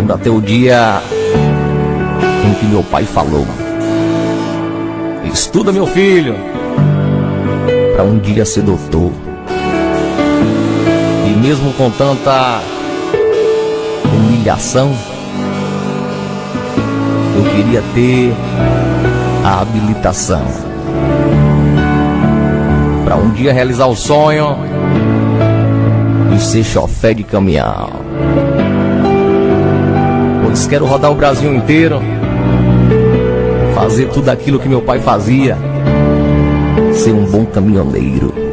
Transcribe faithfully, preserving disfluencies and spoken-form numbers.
lembro até o dia em que meu pai falou: estuda, meu filho, para um dia ser doutor. E mesmo com tanta humilhação, eu queria ter a habilitação para um dia realizar o sonho de ser chofé de caminhão. Pois quero rodar o Brasil inteiro, fazer tudo aquilo que meu pai fazia, ser um bom caminhoneiro.